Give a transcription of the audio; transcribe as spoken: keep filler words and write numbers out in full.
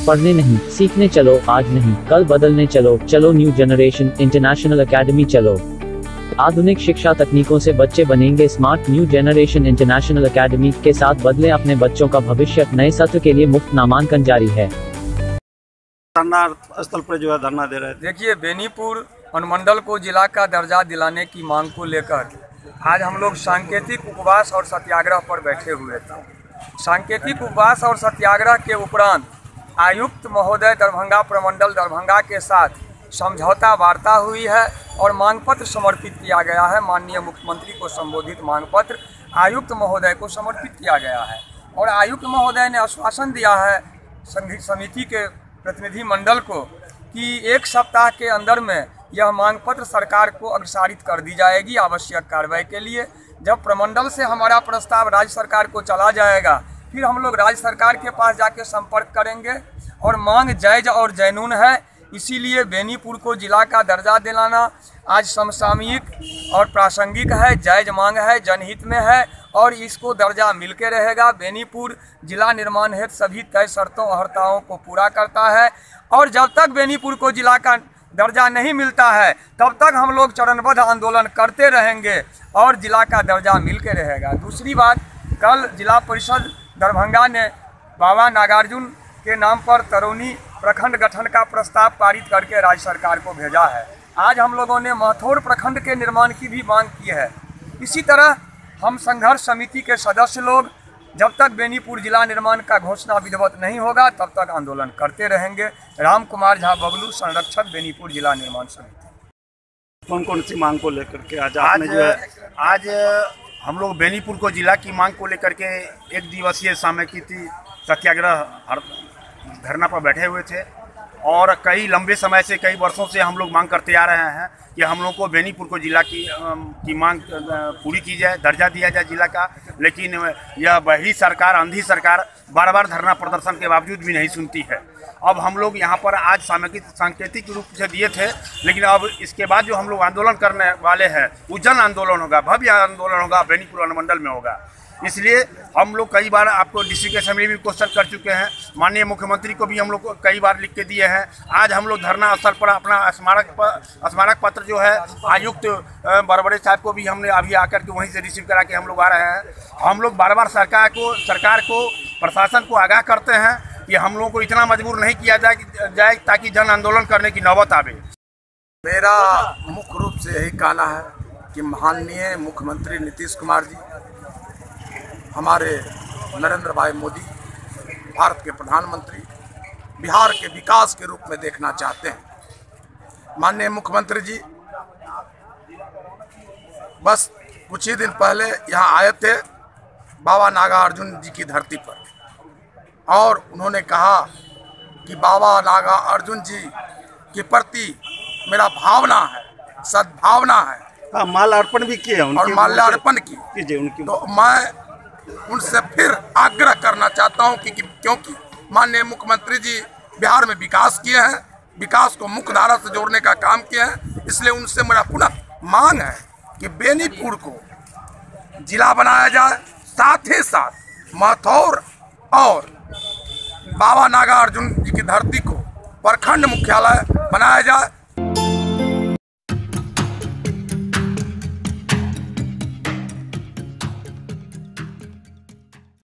पढ़ने नहीं, सीखने चलो, आज नहीं कल बदलने चलो। चलो न्यू जनरेशन इंटरनेशनल एकेडमी चलो। आधुनिक शिक्षा तकनीकों से बच्चे बनेंगे smart. New generation international academy के साथ बदले अपने बच्चों का भविष्य। नए सत्र के लिए मुफ्त नामांकन जारी है। धरना स्थल पर जो है धरना दे रहे थे। देखिए, बेनीपुर अनुमंडल को जिला का दर्जा दिलाने की मांग को लेकर आज हम लोग सांकेतिक उपवास और सत्याग्रह पर बैठे हुए थे। सांकेतिक उपवास और सत्याग्रह के उपरांत आयुक्त महोदय दरभंगा प्रमंडल दरभंगा के साथ समझौता वार्ता हुई है और मांग पत्र समर्पित किया गया है। माननीय मुख्यमंत्री को संबोधित मांग पत्र आयुक्त महोदय को समर्पित किया गया है और आयुक्त महोदय ने आश्वासन दिया है संघ समिति के प्रतिनिधि मंडल को कि एक सप्ताह के अंदर में यह मांग पत्र सरकार को अग्रसारित कर दी जाएगी आवश्यक कार्रवाई के लिए। जब प्रमंडल से हमारा प्रस्ताव राज्य सरकार को चला जाएगा, फिर हम लोग राज्य सरकार के पास जाके संपर्क करेंगे और मांग जायज और जैनून है। इसीलिए बेनीपुर को जिला का दर्जा दिलाना आज समसामयिक और प्रासंगिक है, जायज मांग है, जनहित में है और इसको दर्जा मिलके रहेगा। बेनीपुर जिला निर्माण हेतु सभी तय शर्तों अहर्ताओं को पूरा करता है और जब तक बेनीपुर को जिला का दर्जा नहीं मिलता है तब तक हम लोग चरणबद्ध आंदोलन करते रहेंगे और जिला का दर्जा मिलके रहेगा। दूसरी बात, कल जिला परिषद दरभंगा ने बाबा नागार्जुन के नाम पर तरौनी प्रखंड गठन का प्रस्ताव पारित करके राज्य सरकार को भेजा है। आज हम लोगों ने महथौर प्रखंड के निर्माण की भी मांग की है। इसी तरह हम संघर्ष समिति के सदस्य लोग जब तक बेनीपुर जिला निर्माण का घोषणा विधिवत नहीं होगा तब तक आंदोलन करते रहेंगे। राम कुमार झा बबलू, संरक्षक, बेनीपुर जिला निर्माण समिति। कौन कौन सी मांग को लेकर के आज आपने जो है आज हम लोग बेनीपुर को जिला की मांग को लेकर के एक दिवसीय सामयिक सत्याग्रह धरना पर बैठे हुए थे और कई लंबे समय से कई वर्षों से हम लोग मांग करते आ रहे हैं कि हम लोग को बेनीपुर को जिला की की मांग पूरी की जाए, दर्जा दिया जाए जिला का। लेकिन यह बहरी सरकार, अंधी सरकार बार बार धरना प्रदर्शन के बावजूद भी नहीं सुनती है। अब हम लोग यहाँ पर आज सामयिक सांकेतिक रूप से दिए थे, लेकिन अब इसके बाद जो हम लोग आंदोलन करने वाले हैं वो जन आंदोलन होगा, भव्य आंदोलन होगा, बेनीपुर अनुमंडल में होगा। इसलिए हम लोग कई बार आपको डिस्ट्रिक्ट असेंबली में क्वेश्चन कर चुके हैं, माननीय मुख्यमंत्री को भी हम लोग कई बार लिख के दिए हैं। आज हम लोग धरना स्थल पर अपना स्मारक स्मारक पत्र जो है आयुक्त बरबड़े साहब को भी हमने अभी आकर के वहीं से रिसीव करा के हम लोग आ रहे हैं। हम लोग बार बार सरकार को सरकार को प्रशासन को आगाह करते हैं कि हम लोगों को इतना मजबूर नहीं किया जाए जाए ताकि जन आंदोलन करने की नौबत आवे। मेरा मुख्य रूप से यही कहना है कि माननीय मुख्यमंत्री नीतीश कुमार जी, हमारे नरेंद्र भाई मोदी, भारत के प्रधानमंत्री, बिहार के विकास के रूप में देखना चाहते हैं। माननीय मुख्यमंत्री जी बस कुछ ही दिन पहले यहाँ आए थे बाबा नागार्जुन जी की धरती पर और उन्होंने कहा कि बाबा नागार्जुन जी के प्रति मेरा भावना है, सद्भावना है। हाँ, माल अर्पण भी किया और माल्यार्पण की कीजिए उनकी। तो मैं उनसे फिर आग्रह करना चाहता हूं कि, कि क्योंकि माननीय मुख्यमंत्री जी बिहार में विकास किए हैं, विकास को मुख्य धारा से जोड़ने का काम किया है, इसलिए उनसे मेरा पुनः मांग है कि बेनीपुर को जिला बनाया जाए, साथ ही साथ महथौर और बाबा नागार्जुन जी की धरती को प्रखंड मुख्यालय बनाया जाए